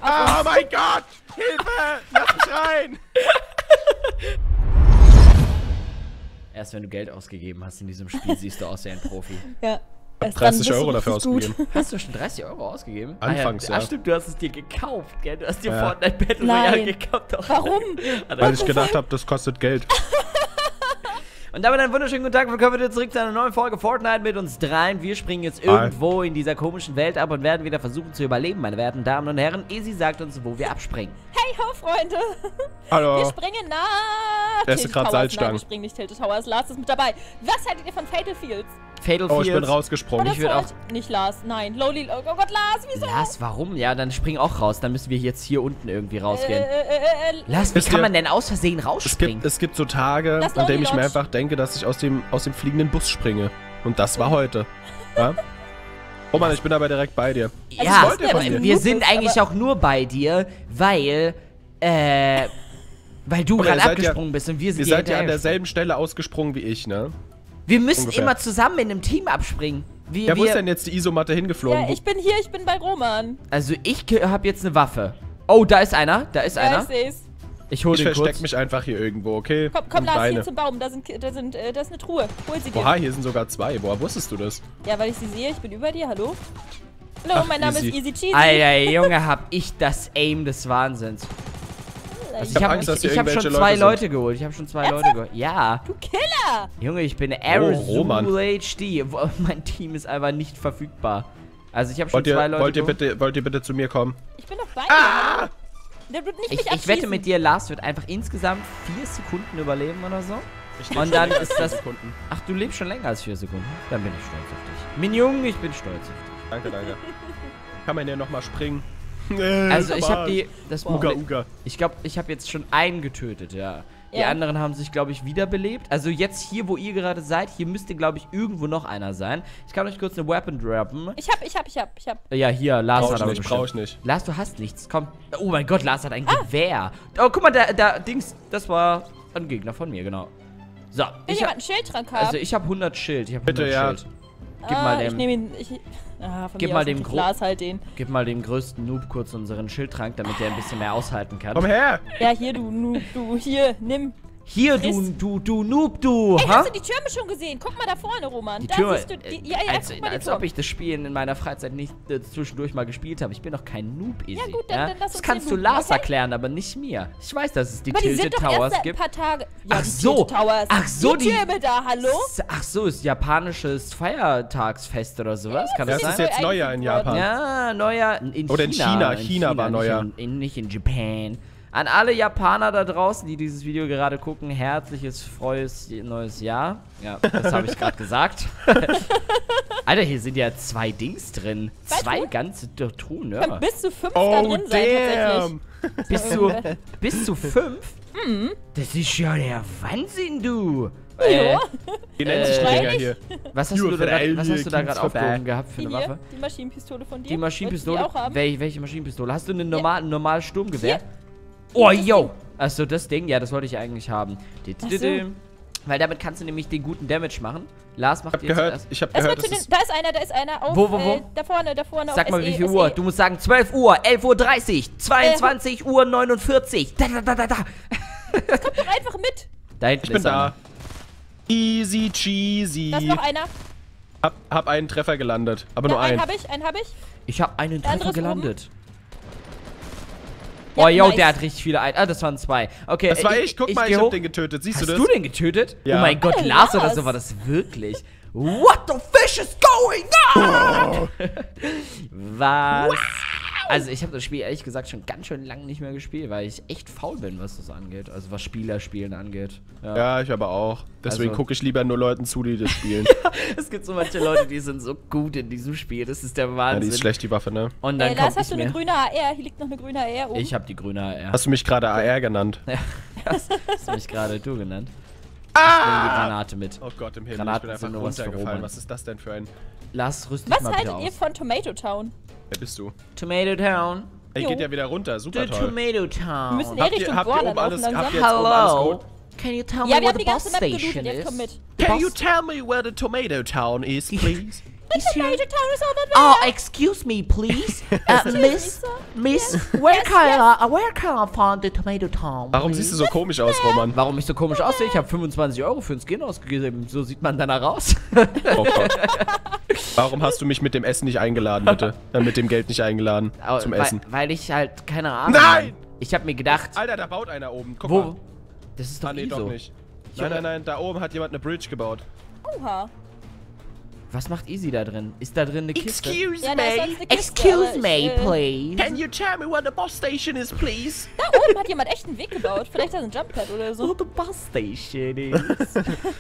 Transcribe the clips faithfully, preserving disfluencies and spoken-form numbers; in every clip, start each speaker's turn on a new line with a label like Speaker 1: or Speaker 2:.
Speaker 1: Oh mein Gott! Hilfe! Lass mich rein!
Speaker 2: Erst wenn du Geld ausgegeben hast in diesem Spiel, siehst du aus wie ein Profi.
Speaker 3: Ja.
Speaker 1: Ich hab dreißig Euro dafür ausgegeben.
Speaker 2: Hast du schon dreißig Euro ausgegeben?
Speaker 1: Anfangs,
Speaker 2: ah, ja.
Speaker 1: ja.
Speaker 2: Ach stimmt, du hast es dir gekauft, gell? Du hast dir
Speaker 1: Ja.
Speaker 2: Fortnite Battle
Speaker 3: Nein.
Speaker 2: Royale gekauft. Doch.
Speaker 3: Warum?
Speaker 1: Weil ich gedacht habe, das kostet Geld.
Speaker 2: Und damit einen wunderschönen guten Tag. Willkommen wieder zurück zu einer neuen Folge Fortnite mit uns dreien. Wir springen jetzt irgendwo in dieser komischen Welt ab und werden wieder versuchen zu überleben, meine werten Damen und Herren. Easy sagt uns, wo wir abspringen.
Speaker 3: Hey ho, Freunde!
Speaker 1: Hallo.
Speaker 3: Wir springen nach
Speaker 1: Der ist
Speaker 3: Tilted
Speaker 1: grad
Speaker 3: Towers.
Speaker 1: Salzstangen.
Speaker 3: Nein, wir springen nicht Tilted Towers. Lars ist mit dabei. Was haltet ihr von Fatal Fields?
Speaker 2: Fatal
Speaker 1: Oh, ich bin
Speaker 2: Fields.
Speaker 1: rausgesprungen.
Speaker 2: Ich würd auch-
Speaker 3: Nicht Lars, nein. Loli, oh Gott, Lars, wieso?
Speaker 2: Lars, warum? Ja, dann spring auch raus. Dann müssen wir jetzt hier unten irgendwie rausgehen.
Speaker 3: Äh, äh, äh, äh,
Speaker 2: Lars, wie
Speaker 1: Wisst
Speaker 2: kann
Speaker 1: ihr-
Speaker 2: man denn aus Versehen
Speaker 1: Es
Speaker 2: rausspringen?
Speaker 1: gibt, es gibt so Tage,
Speaker 3: Das
Speaker 1: an denen ich mir
Speaker 3: Lolli Lodge.
Speaker 1: einfach denke, dass ich aus dem, aus dem fliegenden Bus springe. Und das war heute. Ja? Oh Mann, ich bin aber direkt bei dir.
Speaker 3: Also
Speaker 2: Ja,
Speaker 3: ich wollte
Speaker 1: aber
Speaker 3: aber
Speaker 1: wir
Speaker 2: wir
Speaker 3: Noob
Speaker 2: sind
Speaker 3: ist,
Speaker 2: eigentlich
Speaker 3: aber-
Speaker 2: auch nur bei dir, weil, äh, weil du
Speaker 1: Aber
Speaker 2: gerade
Speaker 1: ihr seid
Speaker 2: abgesprungen bist und wir sind
Speaker 1: Ihr
Speaker 2: dir
Speaker 1: seid ja an
Speaker 2: hinterher.
Speaker 1: derselben Stelle ausgesprungen wie ich, ne?
Speaker 2: Wir müssen
Speaker 1: ungefähr.
Speaker 2: immer zusammen in einem Team abspringen. Wir,
Speaker 1: Ja, wo ist
Speaker 2: wir,
Speaker 1: denn jetzt die Isomatte hingeflogen?
Speaker 3: Ja, ich bin hier, ich bin bei Roman.
Speaker 2: also ich habe jetzt eine Waffe. Oh, da ist einer, da ist
Speaker 3: Ja,
Speaker 2: einer.
Speaker 3: ich seh's.
Speaker 2: Ich hole
Speaker 1: ich
Speaker 2: den
Speaker 1: versteck
Speaker 2: kurz.
Speaker 1: mich einfach hier irgendwo, okay?
Speaker 3: Komm, komm,
Speaker 1: Und
Speaker 3: Lars,
Speaker 1: weine.
Speaker 3: hier zum Baum. Da sind, da sind, äh, da ist eine Truhe. Hol sie dir.
Speaker 1: Oha, hier sind sogar zwei. Woher wusstest du das?
Speaker 3: Ja, weil ich sie sehe. Ich bin über dir. Hallo? Hallo,
Speaker 1: Ach,
Speaker 3: mein Name
Speaker 1: easy.
Speaker 3: ist Easy Cheesy.
Speaker 2: Alter, Junge, hab ich das Aim des Wahnsinns.
Speaker 3: Also
Speaker 2: Ich
Speaker 1: hab
Speaker 2: habe
Speaker 1: Angst, dass
Speaker 2: ich,
Speaker 1: hier
Speaker 2: ich hab schon
Speaker 1: irgendwelche
Speaker 2: zwei
Speaker 1: Leute
Speaker 2: Leute,
Speaker 1: sind.
Speaker 2: geholt. Ich habe schon zwei
Speaker 3: Ernsthaft?
Speaker 2: Leute geholt. Ja.
Speaker 3: Du Killer!
Speaker 2: Junge, ich bin
Speaker 1: Oh, Roman.
Speaker 2: Arizul H D. Wo- Mein Team ist einfach nicht verfügbar. Also ich habe schon
Speaker 1: Wollt ihr,
Speaker 2: zwei Leute
Speaker 1: wollt ihr,
Speaker 2: geholt.
Speaker 1: bitte, wollt ihr bitte zu mir kommen?
Speaker 3: Ich bin doch bei dir.
Speaker 1: Ah!
Speaker 3: hallo? Der wird nicht
Speaker 2: Ich,
Speaker 3: mich
Speaker 2: ich wette
Speaker 3: abschießen.
Speaker 2: mit dir, Lars wird einfach insgesamt vier Sekunden überleben oder so.
Speaker 1: Ich
Speaker 2: Und
Speaker 1: lebe
Speaker 2: dann
Speaker 1: schon
Speaker 2: ist das-
Speaker 1: Sekunden.
Speaker 2: Ach, du lebst schon länger als vier Sekunden. Dann bin ich stolz auf dich. Min Jung, ich bin stolz auf dich.
Speaker 1: Danke, danke. Kann man hier nochmal springen?
Speaker 2: Also ich habe die, das
Speaker 1: Uga,
Speaker 2: Problem,
Speaker 1: Uga.
Speaker 2: ich glaube, ich habe jetzt schon einen getötet, ja. Die
Speaker 3: Ja.
Speaker 2: anderen haben sich, glaube ich, wiederbelebt. Also jetzt hier, wo ihr gerade seid, hier müsste, glaube ich, irgendwo noch einer sein. Ich kann euch kurz eine Weapon droppen.
Speaker 3: Ich hab, ich hab, ich hab, ich hab.
Speaker 2: Ja, hier, Lars
Speaker 1: Brauch
Speaker 2: hat
Speaker 1: ich
Speaker 2: aber
Speaker 1: nicht,
Speaker 2: bestimmt.
Speaker 1: brauch ich nicht.
Speaker 2: Lars, du hast nichts. Komm. Oh mein Gott, Lars hat ein
Speaker 3: Ah.
Speaker 2: Gewehr. Oh, guck mal, da, da, Dings, das war ein Gegner von mir, genau. So,
Speaker 3: Will
Speaker 2: ich
Speaker 3: jemand
Speaker 2: hab,
Speaker 3: einen Schildtrank haben?
Speaker 2: also ich habe hundert Schild. Ich habe
Speaker 1: Bitte,
Speaker 2: hundert
Speaker 1: ja.
Speaker 2: Schild. Gib
Speaker 3: ah,
Speaker 2: mal
Speaker 3: ich
Speaker 2: dem,
Speaker 3: nehme ihn. Ich, ah, von
Speaker 2: Gib
Speaker 3: mir
Speaker 2: mal
Speaker 3: aus
Speaker 2: dem
Speaker 3: nimmt
Speaker 2: Gro-
Speaker 3: Lars halt den.
Speaker 2: gib mal dem größten Noob kurz unseren Schildtrank, damit der ein bisschen mehr aushalten kann.
Speaker 1: Komm her!
Speaker 3: Ja, hier, du, du, du, hier, nimm.
Speaker 2: Hier, du,
Speaker 3: Chris.
Speaker 2: du, du Noob, du.
Speaker 3: Ey,
Speaker 2: ha?
Speaker 3: hast du die Türme schon gesehen? Guck mal da vorne, Roman.
Speaker 2: Die
Speaker 3: da
Speaker 2: Türme,
Speaker 3: siehst du, die,
Speaker 2: äh,
Speaker 3: ja, ja,
Speaker 2: als,
Speaker 3: guck mal die
Speaker 2: als
Speaker 3: Türme.
Speaker 2: ob ich das Spiel in meiner Freizeit nicht äh, zwischendurch mal gespielt habe. Ich bin doch kein Noob, Easy.
Speaker 3: Ja, gut, dann- dann lass
Speaker 2: das
Speaker 3: uns
Speaker 2: kannst
Speaker 3: den
Speaker 2: du
Speaker 3: Noob,
Speaker 2: Lars
Speaker 3: okay?
Speaker 2: erklären, aber nicht mir. Ich weiß, dass es die
Speaker 3: Aber die
Speaker 2: Tilted
Speaker 3: sind doch erst
Speaker 2: Towers
Speaker 3: seit ein
Speaker 2: gibt.
Speaker 3: paar Tage. Ja,
Speaker 2: Ach
Speaker 3: die
Speaker 2: so.
Speaker 3: Tilted Towers.
Speaker 2: Ach so,
Speaker 3: die
Speaker 2: die-
Speaker 3: Türme da, hallo?
Speaker 2: Ach so, ist japanisches Feiertagsfest oder sowas? Kann das
Speaker 1: Das ist
Speaker 2: sein?
Speaker 1: jetzt Neujahr in Japan.
Speaker 2: Ja, Neujahr in
Speaker 1: Oder in China.
Speaker 2: In
Speaker 1: China war
Speaker 2: nicht
Speaker 1: Neujahr.
Speaker 2: In, in, nicht in Japan. An alle Japaner da draußen, die dieses Video gerade gucken, herzliches, frohes neues Jahr. Ja, das habe ich gerade gesagt. Alter, hier sind ja zwei Dings drin.
Speaker 3: Zwei
Speaker 2: Zwei
Speaker 3: Truhen?
Speaker 2: ganze T- Truhen,
Speaker 3: Können
Speaker 2: ja.
Speaker 3: bis zu fünf da
Speaker 1: Oh,
Speaker 3: drin sein,
Speaker 1: damn!
Speaker 3: tatsächlich.
Speaker 2: Bis zu, bis zu fünf? Das ist ja der Wahnsinn, du. Äh,
Speaker 3: Ja.
Speaker 1: Wie nennt sich die
Speaker 2: Äh,
Speaker 1: Dinger hier?
Speaker 2: was hast
Speaker 1: Nur
Speaker 2: du da
Speaker 1: für
Speaker 2: grad,
Speaker 1: all
Speaker 2: was
Speaker 1: die
Speaker 2: hast du da gerade
Speaker 1: Kids
Speaker 2: aufgehoben gehabt für
Speaker 3: Die
Speaker 2: eine
Speaker 3: hier,
Speaker 2: Waffe?
Speaker 3: die Maschinenpistole von dir.
Speaker 2: Die Maschinenpistole?
Speaker 3: Wolltest du die auch haben?
Speaker 2: Wel welche Maschinenpistole? Hast du eine normal, ein normales Sturmgewehr? Oh, yo! Achso, das Ding? Ja, das wollte ich eigentlich haben. Di- di- di-
Speaker 3: so.
Speaker 2: di. Weil damit kannst du nämlich den guten Damage machen. Lars macht
Speaker 1: Ich hab
Speaker 2: jetzt
Speaker 1: gehört,
Speaker 2: erst.
Speaker 1: ich hab
Speaker 3: Erstmal
Speaker 1: gehört,
Speaker 3: zu
Speaker 1: das
Speaker 3: den,
Speaker 1: ist...
Speaker 3: da ist einer, da ist einer auf,
Speaker 2: Wo, wo, wo?
Speaker 3: Äh, da vorne, da vorne
Speaker 2: Sag
Speaker 3: auf
Speaker 2: mal,
Speaker 3: S
Speaker 2: wie
Speaker 3: E,
Speaker 2: viel
Speaker 3: S E.
Speaker 2: Uhr? Du musst sagen zwölf Uhr, elf Uhr dreißig, zweiundzwanzig Uhr neunundvierzig. Da, da, da, da, da.
Speaker 3: Kommt doch einfach mit.
Speaker 2: Da hinten
Speaker 1: Ich bin
Speaker 2: ist einer.
Speaker 1: da. Easy cheesy.
Speaker 3: Da ist noch einer.
Speaker 1: Hab, hab einen Treffer gelandet, aber
Speaker 3: Ja,
Speaker 1: nur
Speaker 3: einen
Speaker 1: einen.
Speaker 3: habe ich, einen habe ich.
Speaker 2: Ich habe einen
Speaker 3: Der andere
Speaker 2: Treffer
Speaker 3: ist oben.
Speaker 2: gelandet.
Speaker 3: Ja,
Speaker 2: Oh, yo,
Speaker 3: nice.
Speaker 2: der hat richtig viele ein. Ah, das waren zwei. Okay,
Speaker 1: Das war ich, guck mal,
Speaker 2: geh
Speaker 1: ich hab
Speaker 2: hoch.
Speaker 1: den getötet. Siehst
Speaker 2: Hast
Speaker 1: du
Speaker 2: du,
Speaker 1: das?
Speaker 2: den getötet?
Speaker 1: Ja.
Speaker 2: Oh mein Gott,
Speaker 3: Oh,
Speaker 2: Lars oder
Speaker 3: Lars.
Speaker 2: so war das wirklich. What the fish is going on? Was? Also ich habe das Spiel ehrlich gesagt schon ganz schön lange nicht mehr gespielt, weil ich echt faul bin, was das angeht. Also was Spielerspielen angeht. Ja.
Speaker 1: Ja, ich aber auch. Deswegen
Speaker 2: Also-
Speaker 1: gucke ich lieber nur Leuten zu, die das spielen.
Speaker 2: Es gibt so manche Leute, die sind so gut in diesem Spiel. Das ist der
Speaker 1: Ja,
Speaker 2: Wahnsinn.
Speaker 1: die ist schlecht, die Waffe, ne?
Speaker 2: Und dann
Speaker 3: Äh, Lars,
Speaker 2: kommt
Speaker 3: hast du
Speaker 2: ich
Speaker 3: eine
Speaker 2: mir.
Speaker 3: grüne A R? Hier liegt noch eine grüne A R oben.
Speaker 2: Ich habe die grüne A R.
Speaker 1: Hast du mich gerade A R genannt?
Speaker 2: Ja, hast, hast du mich gerade du genannt? Ich nehme die Granate mit.
Speaker 1: Oh Gott im Himmel,
Speaker 2: Granaten
Speaker 1: ich bin
Speaker 2: sind
Speaker 1: einfach
Speaker 2: nur was für
Speaker 1: runtergefallen.
Speaker 2: Roman.
Speaker 1: Was ist das denn für ein...
Speaker 2: Lars, rüst dich
Speaker 3: Was
Speaker 2: mal bitte
Speaker 3: haltet ihr
Speaker 2: aus.
Speaker 3: von Tomato Town?
Speaker 1: Wer bist du?
Speaker 2: Tomato Town.
Speaker 1: Ey,
Speaker 3: Jo.
Speaker 1: geht ja wieder runter, super
Speaker 2: The
Speaker 1: toll.
Speaker 2: Tomato Town.
Speaker 3: Wir müssen
Speaker 1: Habt
Speaker 3: eh
Speaker 1: ihr-
Speaker 3: Richtung
Speaker 1: habt ihr
Speaker 3: Border
Speaker 1: oben alles-
Speaker 3: laufen
Speaker 1: habt
Speaker 3: langsam.
Speaker 1: ihr jetzt oben alles
Speaker 2: Hello.
Speaker 1: gut?
Speaker 2: Can you tell
Speaker 3: Ja,
Speaker 2: me
Speaker 3: wir
Speaker 2: where
Speaker 3: haben
Speaker 2: the
Speaker 3: die
Speaker 2: bus
Speaker 3: ganze Map
Speaker 2: station
Speaker 3: gelootet, jetzt
Speaker 2: is?
Speaker 3: komm mit.
Speaker 2: The
Speaker 1: Can you
Speaker 2: bus-
Speaker 1: tell me where the tomato town is, please?
Speaker 2: Is here?
Speaker 3: Major Town is over there.
Speaker 2: Oh, excuse me, please. Uh, miss,
Speaker 3: sir.
Speaker 2: miss, where can I, uh, where can I find the Tomato Town?
Speaker 1: Warum
Speaker 2: please?
Speaker 1: siehst du so komisch aus, Roman?
Speaker 2: Warum ich so komisch aussehe? Ich habe fünfundzwanzig Euro für ein Skin ausgegeben. So sieht man danach aus.
Speaker 1: Oh Gott. Warum hast du mich mit dem Essen nicht eingeladen, bitte? Äh, mit dem Geld nicht eingeladen
Speaker 2: Aber
Speaker 1: zum
Speaker 2: weil,
Speaker 1: Essen.
Speaker 2: Weil ich halt, keine Ahnung.
Speaker 1: Nein!
Speaker 2: Ich habe mir gedacht,
Speaker 1: Alter, da baut einer oben. Guck
Speaker 2: wo?
Speaker 1: mal.
Speaker 2: Das ist doch
Speaker 1: Ah, nee,
Speaker 2: ISO.
Speaker 1: doch nicht. Nein, nein, nein, da oben hat jemand eine Bridge gebaut.
Speaker 3: Oha.
Speaker 2: Was macht Easy da drin? Ist da drin eine Kiste?
Speaker 1: Excuse
Speaker 3: Ja, da ist sonst eine Kiste,
Speaker 2: Excuse
Speaker 3: aber
Speaker 2: me,
Speaker 3: ich, äh,
Speaker 2: please.
Speaker 1: Can you tell me where the boss station is, please?
Speaker 3: Da oben hat jemand echt einen Weg gebaut. Vielleicht ist das ein Jumppad oder so.
Speaker 2: Wo the bus station is.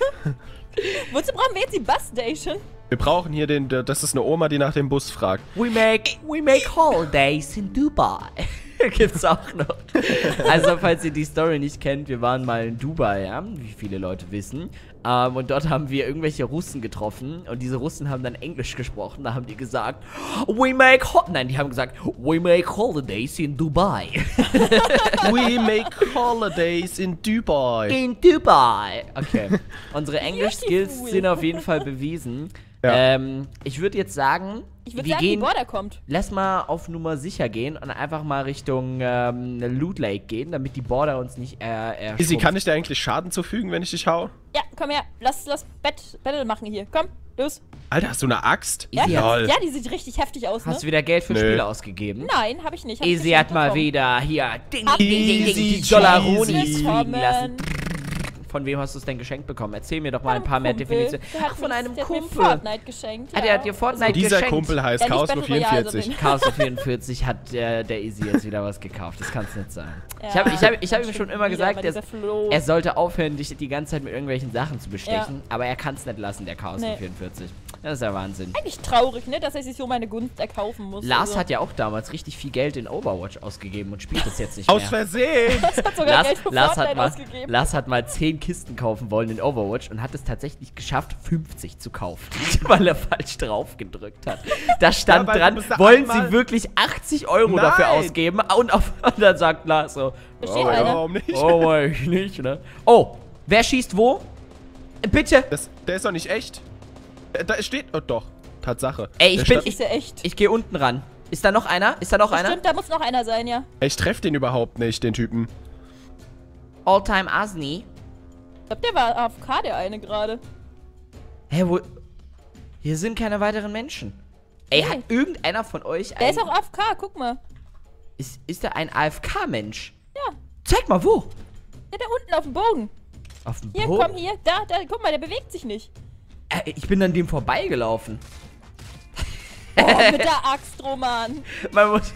Speaker 3: Wozu brauchen wir jetzt die Bus Station?
Speaker 1: Wir brauchen hier den, das ist eine Oma, die nach dem Bus fragt.
Speaker 2: We make, we make holidays in Dubai. Gibt's auch noch. Also, falls ihr die Story nicht kennt, wir waren mal in Dubai, ja, wie viele Leute wissen. Ähm, und dort haben wir irgendwelche Russen getroffen. Und diese Russen haben dann Englisch gesprochen. Da haben die gesagt, we make ho Nein, die haben gesagt, we make holidays in Dubai.
Speaker 1: We make holidays in Dubai.
Speaker 2: In Dubai. Okay. Unsere Englisch-Skills
Speaker 3: Beautiful.
Speaker 2: sind auf jeden Fall bewiesen.
Speaker 1: Ja.
Speaker 2: Ähm, ich würde jetzt sagen,
Speaker 3: Ich würde
Speaker 2: wir
Speaker 3: sagen,
Speaker 2: gehen...
Speaker 3: die Border kommt.
Speaker 2: Lass mal auf Nummer sicher gehen und einfach mal Richtung ähm, Loot Lake gehen, damit die Border uns nicht äh, erschrumpft.
Speaker 1: Izzy, kann ich dir eigentlich Schaden zufügen, wenn ich dich hau?
Speaker 3: Ja, komm her. Lass, lass Bat Battle machen hier. Komm, los.
Speaker 1: Alter, hast du eine Axt?
Speaker 3: Ja,
Speaker 2: Easy,
Speaker 1: Lol.
Speaker 3: ja, die sieht richtig heftig aus, ne?
Speaker 2: Hast du wieder Geld für
Speaker 1: Nö.
Speaker 2: Spiele ausgegeben?
Speaker 3: Nein, habe ich nicht. Hab ich
Speaker 2: Easy
Speaker 3: geschenkt
Speaker 2: hat mal
Speaker 3: bekommen.
Speaker 2: wieder hier ding,
Speaker 3: Hab
Speaker 2: ding, ding, ding, ding, die
Speaker 1: easy
Speaker 2: Dollaronis
Speaker 1: cheesy.
Speaker 2: fliegen lassen.
Speaker 3: Willkommen.
Speaker 2: Von wem hast du es denn geschenkt bekommen? Erzähl mir doch mal ein
Speaker 3: Von
Speaker 2: paar mehr
Speaker 3: Kumpel.
Speaker 2: Definitionen.
Speaker 3: Der hat
Speaker 2: Ach, von
Speaker 3: mich-
Speaker 2: einem
Speaker 3: der hat mir
Speaker 2: Kumpel.
Speaker 3: Fortnite geschenkt.
Speaker 2: Ah, der hat dir Fortnite
Speaker 1: Dieser
Speaker 2: geschenkt.
Speaker 1: Kumpel heißt
Speaker 3: Ja, nicht
Speaker 1: Chaos
Speaker 3: Battle Royale,
Speaker 1: vierundvierzig.
Speaker 3: sondern-
Speaker 2: Chaos vierundvierzig hat der, der Easy jetzt wieder was gekauft. Das kann es nicht sein.
Speaker 3: Ja,
Speaker 2: ich habe ich hab, ich hab ihm
Speaker 3: schon
Speaker 2: schon immer
Speaker 3: wieder,
Speaker 2: gesagt,
Speaker 3: aber
Speaker 2: er,
Speaker 3: dieser Flo.
Speaker 2: er sollte aufhören, dich die ganze Zeit mit irgendwelchen Sachen zu bestechen. Aber er kann es nicht lassen, der Chaos
Speaker 3: Nee.
Speaker 2: vierundvierzig. Das ist ja Wahnsinn.
Speaker 3: Eigentlich traurig, ne, dass er sich so meine Gunst erkaufen muss.
Speaker 2: Lars
Speaker 3: also.
Speaker 2: hat ja auch damals richtig viel Geld in Overwatch ausgegeben und spielt es jetzt nicht
Speaker 1: Aus
Speaker 2: mehr.
Speaker 1: Versehen!
Speaker 3: hat sogar
Speaker 2: Lars,
Speaker 3: Geld für
Speaker 2: Lars, hat
Speaker 3: Fortnite
Speaker 2: mal,
Speaker 3: ausgegeben.
Speaker 2: Lars hat mal zehn Kisten kaufen wollen in Overwatch und hat es tatsächlich geschafft, fünfzig zu kaufen, weil er falsch drauf gedrückt hat. Da stand
Speaker 1: Ja, weil
Speaker 2: dran,
Speaker 1: du musst da
Speaker 2: wollen
Speaker 1: einmal-
Speaker 2: Sie wirklich achtzig Euro dafür
Speaker 1: Nein.
Speaker 2: ausgeben? Und, auf, und dann sagt Lars so,
Speaker 3: Versteht
Speaker 2: oh,
Speaker 3: einer?
Speaker 1: Warum nicht?
Speaker 2: oh, weiß ich nicht, ne? Oh, wer schießt wo? Äh, Bitte.
Speaker 1: Das, der ist doch nicht echt. Äh, Da steht. Oh doch. Tatsache.
Speaker 2: Ey, ich
Speaker 1: Der
Speaker 2: bin-
Speaker 1: stand-
Speaker 3: Ist ja echt.
Speaker 2: Ich gehe unten ran. Ist da noch einer? Ist da noch einer?
Speaker 3: Stimmt, da muss noch einer sein, ja.
Speaker 1: Ich treff den überhaupt nicht, den Typen.
Speaker 2: All-Time Asni.
Speaker 3: Ich glaub, der war A F K, der eine gerade.
Speaker 2: Hä, wo... Hier sind keine weiteren Menschen. Ey,
Speaker 3: Nee.
Speaker 2: hat irgendeiner von euch
Speaker 3: Der
Speaker 2: ein...
Speaker 3: ist auch A F K, guck mal.
Speaker 2: Ist, ist er ein A F K-Mensch?
Speaker 3: Ja,
Speaker 2: Zeig mal, wo?
Speaker 3: der da unten auf dem Bogen.
Speaker 2: Auf dem
Speaker 3: Hier,
Speaker 2: Boden?
Speaker 3: komm, hier, da, da, guck mal, der bewegt sich nicht.
Speaker 2: Äh, ich bin an dem vorbeigelaufen.
Speaker 3: Oh, mit der Axt, Roman.
Speaker 2: Man muss...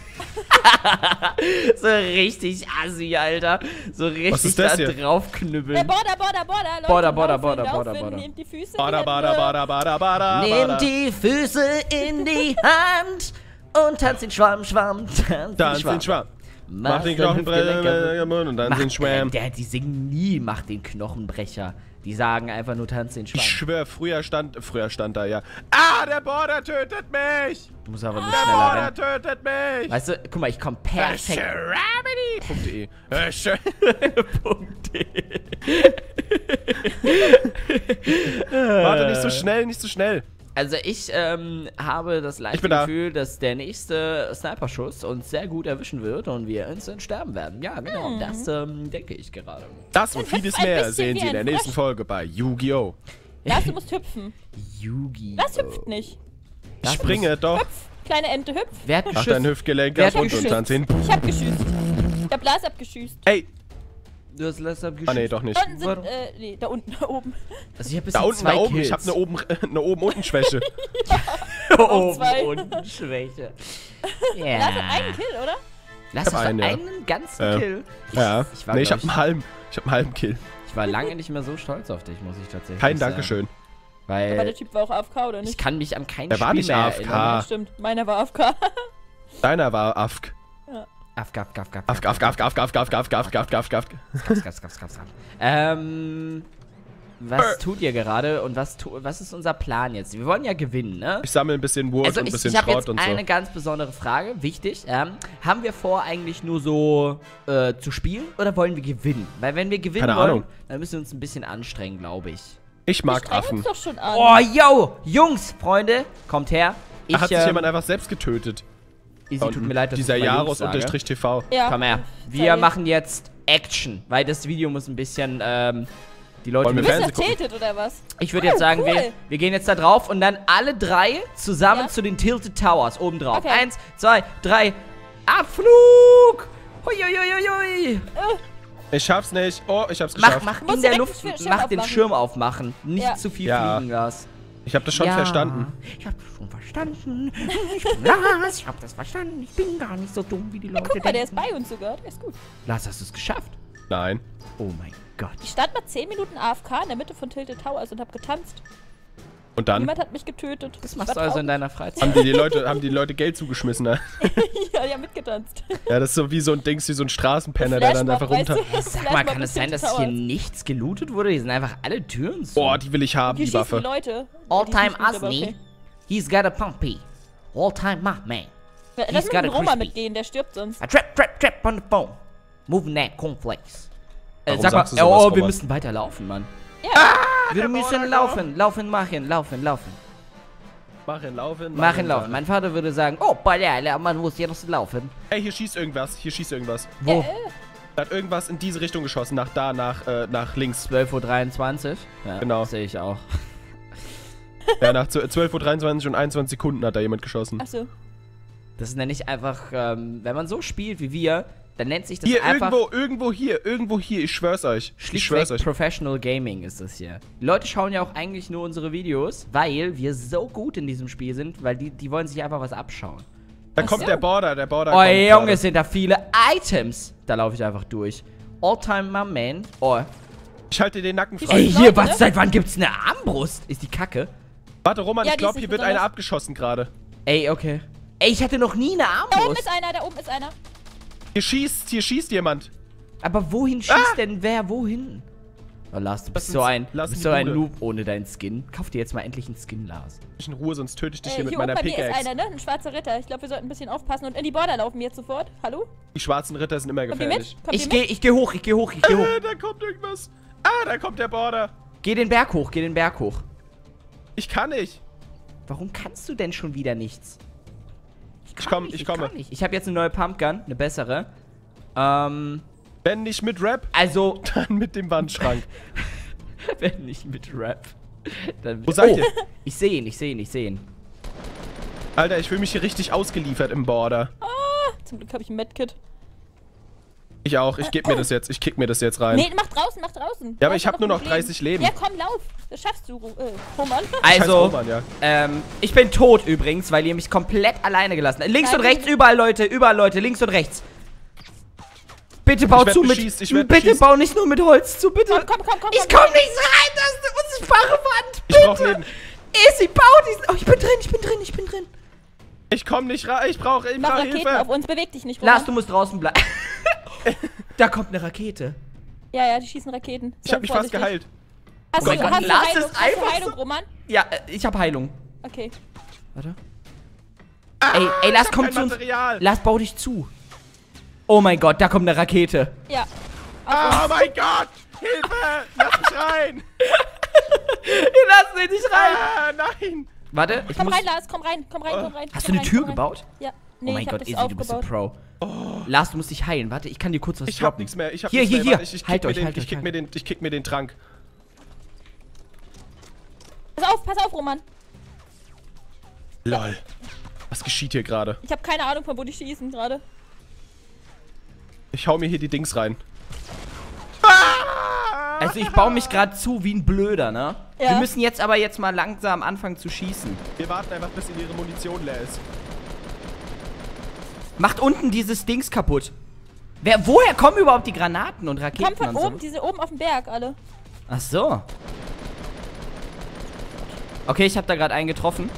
Speaker 2: so richtig assi, Alter. So richtig
Speaker 1: Was ist das
Speaker 2: da
Speaker 1: hier?
Speaker 3: Der
Speaker 2: draufknüppeln.
Speaker 3: Border, Border, Border, Leute,
Speaker 2: Border, Border,
Speaker 3: laufen,
Speaker 2: Border,
Speaker 3: laufen,
Speaker 2: Border, Border.
Speaker 3: Nehmt die Füße
Speaker 1: Bada,
Speaker 3: in die
Speaker 1: bada,
Speaker 3: Hände.
Speaker 1: bada, bada, bada,
Speaker 2: Nimm
Speaker 1: bada.
Speaker 2: die Füße in die Hand und tanz den Schwamm, Schwamm, tanz
Speaker 1: Dann
Speaker 2: den Schwamm.
Speaker 1: sind Schwamm.
Speaker 2: Mach
Speaker 1: Mach den
Speaker 2: dein
Speaker 1: Knochenbrecher
Speaker 2: Hüftgelenk
Speaker 1: im Mund und dann
Speaker 2: Mach,
Speaker 1: sind Schwamm.
Speaker 2: äh, der, die singen nie, mach den Knochenbrecher. Die sagen einfach nur, tanz den
Speaker 1: Ich
Speaker 2: Schwamm.
Speaker 1: schwör, früher stand, früher stand da ja. Ah, der Border tötet mich!
Speaker 2: Du musst aber nur
Speaker 1: Der
Speaker 2: schneller
Speaker 1: Border
Speaker 2: rennen.
Speaker 1: tötet mich!
Speaker 2: Weißt du, guck mal, ich komm perfekt.
Speaker 1: Punkt de. Äh, schön.
Speaker 2: Punkt.
Speaker 1: Warte, nicht so schnell, nicht so schnell.
Speaker 2: Also ich ähm, habe das leichte
Speaker 1: Ich bin da.
Speaker 2: Gefühl, dass der nächste Sniper-Schuss uns sehr gut erwischen wird und wir instant sterben werden. Ja, genau, das ähm, denke ich gerade.
Speaker 1: Das und vieles
Speaker 3: hüpft ein
Speaker 1: mehr
Speaker 3: bisschen
Speaker 1: sehen
Speaker 3: wie
Speaker 1: Sie in
Speaker 3: ein
Speaker 1: der nächsten
Speaker 3: Frosch.
Speaker 1: Folge bei Yu-Gi-Oh!
Speaker 3: Lars, du musst hüpfen.
Speaker 2: Yugi.
Speaker 3: Das hüpft nicht.
Speaker 1: Ich springe doch.
Speaker 3: Hüpf, kleine Ente, hüpf.
Speaker 2: Wer hat
Speaker 1: Mach
Speaker 2: geschossen?
Speaker 1: dein Hüftgelenk
Speaker 2: Wer
Speaker 1: ganz
Speaker 2: hat
Speaker 1: runter und
Speaker 2: geschützt?
Speaker 1: tanz hin.
Speaker 3: Ich hab geschüsst. Ich hab Lars abgeschüsst.
Speaker 1: Ey!
Speaker 2: Du hast Lars abgeschossen.
Speaker 1: Ah, nee, doch nicht.
Speaker 3: Da unten sind,
Speaker 2: Warum?
Speaker 3: äh, nee, da unten, da oben.
Speaker 2: Also ich hab bis
Speaker 1: Da
Speaker 2: jetzt
Speaker 1: unten,
Speaker 2: zwei
Speaker 1: da oben.
Speaker 2: Kills.
Speaker 1: Ich hab eine oben, eine oben-unten-Schwäche.
Speaker 2: oben
Speaker 3: zwei.
Speaker 2: unten Schwäche. Ja.
Speaker 3: Lars hat einen Kill, oder?
Speaker 2: Lass
Speaker 1: hab
Speaker 2: uns
Speaker 1: einen,
Speaker 2: doch
Speaker 1: ja.
Speaker 2: einen ganzen
Speaker 1: Ja.
Speaker 2: Kill. Ich,
Speaker 1: Ja.
Speaker 2: Ich war,
Speaker 1: Nee, ich
Speaker 2: glaub
Speaker 1: hab einen halben. Ich hab einen halben Kill.
Speaker 2: ich war lange nicht mehr so stolz auf dich, muss ich tatsächlich
Speaker 1: Kein
Speaker 2: sagen.
Speaker 1: Dankeschön.
Speaker 3: Aber der
Speaker 2: Weil
Speaker 3: Typ war auch A F K, oder
Speaker 2: ich
Speaker 3: nicht?
Speaker 2: kann mich an kein
Speaker 1: Der
Speaker 2: Spiel
Speaker 1: war nicht
Speaker 2: mehr
Speaker 1: A F K.
Speaker 2: erinnern.
Speaker 3: Ja, stimmt. Meiner war A F K.
Speaker 1: Deiner war Afk.
Speaker 2: Afk, Afk, Afk, Afk,
Speaker 1: Afk, Afk, Afk, Afk, Afk, Afk, Afk, Afk, Afk, Afk, Afk.
Speaker 2: Skaps, skaps, skaps, skaps, skaps. Ähm, was tut ihr gerade und was, tu was ist unser Plan jetzt? Wir wollen ja gewinnen, ne?
Speaker 1: Ich sammle ein bisschen Wurst
Speaker 2: Also
Speaker 1: und ein
Speaker 2: ich,
Speaker 1: bisschen
Speaker 2: ich habe
Speaker 1: Schrott
Speaker 2: jetzt
Speaker 1: und so.
Speaker 2: eine ganz besondere Frage, wichtig. Ähm, haben wir vor, eigentlich nur so äh, zu spielen oder wollen wir gewinnen? Weil wenn wir gewinnen
Speaker 1: Keine
Speaker 2: wollen,
Speaker 1: Ahnung.
Speaker 2: dann müssen wir uns ein bisschen anstrengen, glaube ich.
Speaker 1: Ich mag
Speaker 3: Wir strengen
Speaker 1: Affen.
Speaker 3: uns doch schon an.
Speaker 2: Oh, yo! Jungs, Freunde, kommt her. Ich,
Speaker 1: Da hat sich
Speaker 2: ähm,
Speaker 1: jemand einfach selbst getötet.
Speaker 2: Easy, tut mir leid, dass
Speaker 1: Dieser
Speaker 2: ich mal Jungs
Speaker 1: Jaros
Speaker 2: sage.
Speaker 1: unterstrich T V.
Speaker 3: Ja.
Speaker 2: Komm her. Wir
Speaker 3: Sorry.
Speaker 2: machen jetzt Action, weil das Video muss ein bisschen, ähm, die Leute...
Speaker 1: Wollen wir
Speaker 3: Du bist
Speaker 1: Fernsehen
Speaker 3: das
Speaker 1: gucken?
Speaker 3: tiltet oder was?
Speaker 2: Ich würde
Speaker 3: Oh,
Speaker 2: jetzt sagen,
Speaker 3: cool.
Speaker 2: wir, wir gehen jetzt da drauf und dann alle drei zusammen
Speaker 3: Ja.
Speaker 2: zu den Tilted Towers oben drauf.
Speaker 3: Okay.
Speaker 2: Eins, zwei, drei. Abflug! Huiuiuiui.
Speaker 1: Ich schaff's nicht. Oh, ich hab's
Speaker 2: Mach,
Speaker 1: geschafft.
Speaker 2: mach
Speaker 3: musst
Speaker 2: in der
Speaker 3: direkt
Speaker 2: Luft,
Speaker 3: den Schirm
Speaker 2: mach den
Speaker 3: aufmachen.
Speaker 2: Schirm aufmachen. Nicht
Speaker 3: Ja.
Speaker 2: zu viel
Speaker 1: Ja.
Speaker 2: fliegen, Lars.
Speaker 1: Ich hab das schon
Speaker 2: Ja.
Speaker 1: verstanden.
Speaker 2: Ich hab das schon verstanden. Ich bin Lars, ich hab das verstanden. Ich bin gar nicht so dumm, wie die Leute
Speaker 3: Guck mal, der ist
Speaker 2: denken.
Speaker 3: bei uns sogar. Der ist gut.
Speaker 2: Lars, hast du es geschafft?
Speaker 1: Nein.
Speaker 2: Oh mein Gott.
Speaker 3: Ich stand mal zehn Minuten A F K in der Mitte von Tilted Towers und hab getanzt.
Speaker 1: Und dann
Speaker 3: Niemand hat mich getötet.
Speaker 2: Das
Speaker 3: Ich
Speaker 2: machst du
Speaker 3: war
Speaker 2: also in
Speaker 3: traurig.
Speaker 2: deiner Freizeit.
Speaker 1: haben die, die Leute, haben die Leute Geld zugeschmissen. Ne?
Speaker 3: Ja, die haben mitgetanzt.
Speaker 1: Ja, das ist so wie so ein Dings, wie so ein Straßenpenner, der dann
Speaker 3: Flashmob,
Speaker 1: einfach runter...
Speaker 3: weißt du?
Speaker 2: Sag mal,
Speaker 3: Flashmob
Speaker 2: kann
Speaker 3: mit
Speaker 2: es sein, dass
Speaker 3: Tilted
Speaker 2: hier
Speaker 3: Towers.
Speaker 2: nichts gelootet wurde? Hier sind einfach alle Türen zu.
Speaker 1: Boah, die will ich haben,
Speaker 3: Hier
Speaker 1: die
Speaker 3: schießen
Speaker 1: Waffe.
Speaker 3: die Leute.
Speaker 2: All
Speaker 3: Die ist
Speaker 2: time
Speaker 3: nicht gut, aber
Speaker 2: Asni.
Speaker 3: okay.
Speaker 2: He's got a pumpy. All time my man.
Speaker 3: Lass
Speaker 2: He's
Speaker 3: mit
Speaker 2: got
Speaker 3: dem
Speaker 2: a
Speaker 3: Roma
Speaker 2: crispy.
Speaker 3: mitgehen, der stirbt sonst.
Speaker 2: A trap, trap, trap on the phone. Moving that cornflakes. Äh,
Speaker 1: Warum
Speaker 2: sag mal,
Speaker 1: sagst du sowas,
Speaker 2: oh, wir
Speaker 1: Roman?
Speaker 2: müssen weiter laufen, Mann.
Speaker 3: Ja,
Speaker 2: Wir müssen laufen, laufen, machen, laufen, laufen.
Speaker 1: Mach ihn laufen.
Speaker 2: Machen, laufen. Mein Vater würde sagen, oh, ja, man muss jetzt laufen.
Speaker 1: Ey, hier schießt irgendwas. Hier schießt irgendwas.
Speaker 2: Wo?
Speaker 1: Da hat irgendwas in diese Richtung geschossen. Nach da, nach, äh, nach links.
Speaker 2: zwölf Uhr dreiundzwanzig. Ja,
Speaker 1: Genau.
Speaker 2: sehe ich auch.
Speaker 1: Ja, nach zwölf Uhr dreiundzwanzig und einundzwanzig Sekunden hat da jemand geschossen.
Speaker 3: achso.
Speaker 2: Das nenne ich einfach, ähm, wenn man so spielt wie wir, dann nennt sich das
Speaker 1: Hier,
Speaker 2: einfach...
Speaker 1: irgendwo, irgendwo hier, irgendwo hier. Ich schwör's euch. Ich schwör's
Speaker 2: Schlichtweg
Speaker 1: euch.
Speaker 2: Professional Gaming ist das hier. Die Leute schauen ja auch eigentlich nur unsere Videos, weil wir so gut in diesem Spiel sind, weil die, die wollen sich einfach was abschauen.
Speaker 1: Da
Speaker 3: Ach
Speaker 1: kommt
Speaker 3: so.
Speaker 1: der Border, der Border
Speaker 2: Oh
Speaker 1: kommt
Speaker 2: Junge,
Speaker 1: gerade.
Speaker 2: es sind da viele Items. Da laufe ich einfach durch. All time my man. Oh.
Speaker 1: Ich halte dir den Nacken
Speaker 3: Ey,
Speaker 1: frei.
Speaker 2: Ey,
Speaker 3: Leute,
Speaker 2: hier,
Speaker 3: ne?
Speaker 2: was? Seit wann gibt's eine Armbrust? Ist die Kacke?
Speaker 1: Warte, Roman,
Speaker 3: Ja,
Speaker 1: ich
Speaker 3: die
Speaker 1: glaube,
Speaker 3: ist
Speaker 1: hier
Speaker 3: nicht
Speaker 1: wird einer
Speaker 3: besonders.
Speaker 1: abgeschossen gerade.
Speaker 2: Ey, okay. Ey, ich hatte noch nie eine
Speaker 3: Da oben
Speaker 2: Armbrust.
Speaker 3: ist einer, da oben ist einer.
Speaker 1: Hier schießt, hier schießt jemand.
Speaker 2: Aber wohin schießt denn wer wohin? Oh, Lars, du
Speaker 1: Lass
Speaker 2: bist so
Speaker 1: uns-
Speaker 2: ein, du
Speaker 1: lass
Speaker 2: bist
Speaker 1: in
Speaker 2: so ein
Speaker 1: Ruhe.
Speaker 2: Noob ohne deinen Skin. Kauf dir jetzt mal endlich einen Skin, Lars.
Speaker 1: Ich in Ruhe, sonst töte ich dich
Speaker 3: Äh,
Speaker 1: hier mit
Speaker 3: hier oben
Speaker 1: meiner
Speaker 3: bei mir ist
Speaker 1: Pickaxe.
Speaker 3: einer, ne? Ein schwarzer Ritter. Ich glaube, wir sollten ein bisschen aufpassen und in die Border laufen jetzt sofort. Hallo?
Speaker 1: Die schwarzen Ritter sind immer
Speaker 3: Kommt ihr
Speaker 1: gefährlich.
Speaker 3: mit? Kommt
Speaker 2: Ich
Speaker 3: ihr
Speaker 2: geh,
Speaker 3: mit?
Speaker 2: ich geh hoch, ich geh hoch, ich geh hoch.
Speaker 1: Äh, da kommt irgendwas. Ah, da kommt der Border.
Speaker 2: Geh den Berg hoch, geh den Berg hoch.
Speaker 1: Ich kann nicht.
Speaker 2: Warum kannst du denn schon wieder nichts?
Speaker 1: Ich komm,
Speaker 2: nicht,
Speaker 1: ich komme.
Speaker 2: kann nicht. Ich habe jetzt eine neue Pumpgun, eine bessere. Ähm,
Speaker 1: Wenn nicht mit Rap,
Speaker 2: also,
Speaker 1: dann mit dem Wandschrank.
Speaker 2: wenn nicht mit Rap. Dann
Speaker 1: Wo seid
Speaker 2: oh,
Speaker 1: ihr?
Speaker 2: Ich sehe ihn, ich sehe ihn, ich sehe ihn.
Speaker 1: Alter, ich fühle mich hier richtig ausgeliefert im Border.
Speaker 3: Zum Glück habe ich ein Medkit.
Speaker 1: Ich auch. Ich gebe mir das jetzt. Ich kick mir das jetzt rein.
Speaker 3: Nee, mach draußen, mach draußen.
Speaker 1: Ja, aber
Speaker 3: Du
Speaker 1: ich
Speaker 3: hast
Speaker 1: hab nur noch
Speaker 3: genug
Speaker 1: dreißig Leben.
Speaker 3: Ja, komm, lauf. Das schaffst du, äh, Roman.
Speaker 1: Scheiß
Speaker 2: Also,
Speaker 1: Roman, ja.
Speaker 2: ähm, ich bin tot übrigens, weil ihr mich komplett alleine gelassen habt. Links
Speaker 3: Nein,
Speaker 2: und rechts,
Speaker 3: wir-
Speaker 2: überall Leute, überall Leute, links und rechts. Bitte bau
Speaker 1: werd
Speaker 2: zu mit,
Speaker 1: beschießt, ich werd
Speaker 2: bitte
Speaker 1: beschießt.
Speaker 2: bau nicht nur mit Holz zu, bitte.
Speaker 3: Komm, komm, komm, komm.
Speaker 2: Ich
Speaker 3: komm,
Speaker 2: komm nicht rein, das ist eine unsichtbare Wand,
Speaker 1: Ich brauch
Speaker 2: bitte.
Speaker 1: Leben.
Speaker 2: Easy, bau diesen, oh, ich bin drin, ich bin drin, ich bin drin.
Speaker 1: Ich komm nicht rein. Ich brauche ich
Speaker 3: Mach
Speaker 1: brauch
Speaker 3: Raketen
Speaker 1: Hilfe.
Speaker 3: auf uns, beweg dich nicht, Roman.
Speaker 2: Lars, du musst draußen bleiben. Da kommt eine Rakete.
Speaker 3: Ja, ja, die schießen Raketen.
Speaker 1: Ich hab mich fast
Speaker 3: vorsichtig.
Speaker 1: geheilt.
Speaker 3: Hast
Speaker 2: Oh
Speaker 3: du,
Speaker 2: mein Gott,
Speaker 3: hast du
Speaker 2: Lars
Speaker 3: Heilung,
Speaker 2: ist
Speaker 3: hast du
Speaker 2: einfach
Speaker 3: Heilung,
Speaker 2: so-
Speaker 3: Roman?
Speaker 2: Ja, äh, ich hab Heilung.
Speaker 3: Okay.
Speaker 2: Warte. ey, ey, Lars,
Speaker 1: hab
Speaker 2: komm
Speaker 1: kein
Speaker 2: zu uns.
Speaker 1: Material.
Speaker 2: Lars, bau dich zu. Oh mein Gott, da kommt eine Rakete.
Speaker 3: Ja.
Speaker 1: Oh mein Gott! Hilfe! Lass mich rein!
Speaker 2: Wir lassen ihn nicht rein.
Speaker 1: Ah, nein!
Speaker 2: Warte, ich
Speaker 3: Komm
Speaker 2: muss...
Speaker 3: rein, Lars, komm rein, komm rein, komm rein.
Speaker 2: Hast
Speaker 3: komm
Speaker 2: du eine
Speaker 3: rein,
Speaker 2: Tür
Speaker 3: komm rein.
Speaker 2: gebaut?
Speaker 3: Ja. Nee,
Speaker 2: Oh mein
Speaker 3: ich hab
Speaker 2: Gott,
Speaker 3: das
Speaker 2: Izzy, du bist ein
Speaker 3: aufgebaut.
Speaker 2: Pro. Lars, du musst dich heilen. Warte, ich kann dir kurz was
Speaker 1: Ich hab
Speaker 2: droppen.
Speaker 1: nichts mehr. Ich hab
Speaker 2: Hier,
Speaker 1: nichts
Speaker 2: hier,
Speaker 1: mehr.
Speaker 2: hier.
Speaker 1: Warte, Ich, ich,
Speaker 2: Halt
Speaker 1: kick, mir
Speaker 2: euch,
Speaker 1: den,
Speaker 2: halt
Speaker 1: ich,
Speaker 2: euch,
Speaker 1: kick
Speaker 2: halt
Speaker 1: mir den, ich kick mir den Trank.
Speaker 3: Pass auf, pass auf, Roman.
Speaker 1: Lol. Was geschieht hier gerade?
Speaker 3: Ich habe keine Ahnung, von wo die schießen gerade.
Speaker 1: Ich hau mir hier die Dings rein.
Speaker 2: Also ich baue mich gerade zu wie ein Blöder, ne?
Speaker 3: Ja.
Speaker 2: Wir müssen jetzt aber jetzt mal langsam anfangen zu schießen.
Speaker 1: Wir warten einfach, bis ihre Munition leer ist.
Speaker 2: Macht unten dieses Dings kaputt. Wer, woher kommen überhaupt die Granaten und Raketen
Speaker 3: Komm von
Speaker 2: und
Speaker 3: oben,
Speaker 2: so?
Speaker 3: die sind oben auf dem Berg alle.
Speaker 2: Ach so. Okay, ich habe da gerade einen getroffen.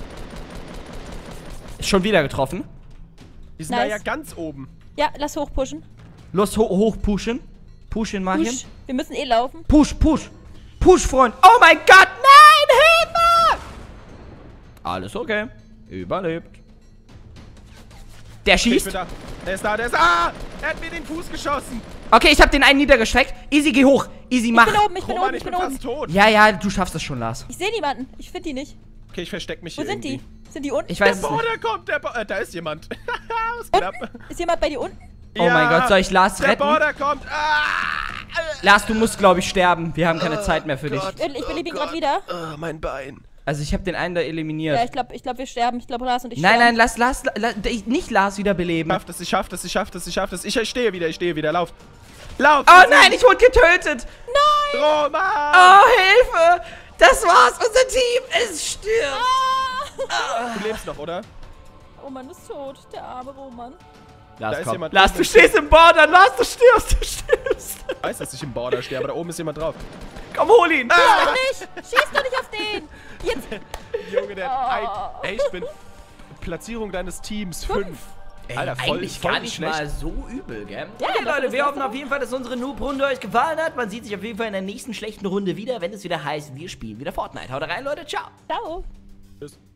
Speaker 2: Schon wieder getroffen.
Speaker 1: Die sind da
Speaker 3: Nice.
Speaker 1: ja ganz oben.
Speaker 3: Ja, lass hochpushen.
Speaker 2: Los, ho hoch pushen. Pushen mal hin.
Speaker 3: Push. Wir müssen eh laufen.
Speaker 2: Push, push. Push, Freund. Oh mein Gott, nein, Hilfe! Alles okay. Überlebt. Der
Speaker 1: Ich
Speaker 2: schießt.
Speaker 1: bin da. Der ist da, der ist da. Ah! Er hat mir den Fuß geschossen.
Speaker 2: Okay, ich habe den einen niedergestreckt. Easy, geh hoch. Easy, mach.
Speaker 3: Ich bin oben, ich bin
Speaker 1: Roman,
Speaker 3: oben,
Speaker 1: ich
Speaker 3: ich
Speaker 1: bin
Speaker 3: bin oben.
Speaker 1: fast tot.
Speaker 2: Ja, ja, du schaffst das schon, Lars.
Speaker 3: Ich sehe niemanden. Ich finde die nicht.
Speaker 1: Okay, ich versteck mich
Speaker 3: Wo
Speaker 1: hier
Speaker 3: sind
Speaker 1: irgendwie.
Speaker 3: die? Sind die unten?
Speaker 2: Ich weiß es
Speaker 1: Der
Speaker 2: nicht.
Speaker 1: Border kommt, der Bo äh, da ist jemand. Was geht ab?
Speaker 3: Ist jemand bei dir unten?
Speaker 2: Oh mein Gott, soll ich Lars
Speaker 1: Der
Speaker 2: retten?
Speaker 1: Border kommt. Ah!
Speaker 2: Lars, du musst, glaube ich, sterben. Wir haben keine Zeit mehr für dich.
Speaker 1: Gott.
Speaker 3: Ich, ich belebe ihn
Speaker 1: Oh
Speaker 3: gerade
Speaker 1: Gott.
Speaker 3: wieder.
Speaker 1: Ah, mein Bein.
Speaker 2: Also ich habe den einen da eliminiert.
Speaker 3: Ja, ich glaube, ich glaub, wir sterben. Ich glaube, Lars und ich
Speaker 2: nein,
Speaker 3: sterben.
Speaker 2: nein, lass, lass, lass, lass nicht Lars wiederbeleben.
Speaker 1: Ich schaff das, ich schaff das, ich schaff das, ich schaff das. Ich stehe wieder, ich stehe wieder. Lauf. Lauf.
Speaker 2: Oh nein, ich wurde getötet.
Speaker 1: Roman.
Speaker 2: Oh, Hilfe. Das war's, unser Team. Es stirbt.
Speaker 3: Ah!
Speaker 1: Du lebst noch, oder?
Speaker 3: Roman ist tot. Der arme Roman.
Speaker 2: Lars,
Speaker 1: ist
Speaker 2: komm.
Speaker 1: jemand
Speaker 2: Lars,
Speaker 1: oben.
Speaker 2: du stehst im Border. Lars, du stirbst, du stirbst.
Speaker 1: Ich weiß, dass ich im Border stehe, aber da oben ist jemand drauf.
Speaker 2: Komm, hol ihn.
Speaker 3: Doch nicht! Schieß doch nicht auf den! Jetzt!
Speaker 1: Junge, der...
Speaker 3: Oh.
Speaker 1: Ey, ich bin... Platzierung deines Teams, fünf. Alter, voll,
Speaker 2: Eigentlich
Speaker 1: voll
Speaker 2: gar nicht
Speaker 1: schlecht.
Speaker 2: mal so übel, gell?
Speaker 3: Ja,
Speaker 2: Okay,
Speaker 3: das
Speaker 2: Leute,
Speaker 3: ist
Speaker 2: wir hoffen
Speaker 3: besser.
Speaker 2: auf jeden Fall, dass unsere Noob-Runde euch gefallen hat. Man sieht sich auf jeden Fall in der nächsten schlechten Runde wieder, wenn es wieder heißt, wir spielen wieder Fortnite. Haut rein, Leute. Ciao.
Speaker 3: Ciao!
Speaker 1: Tschüss.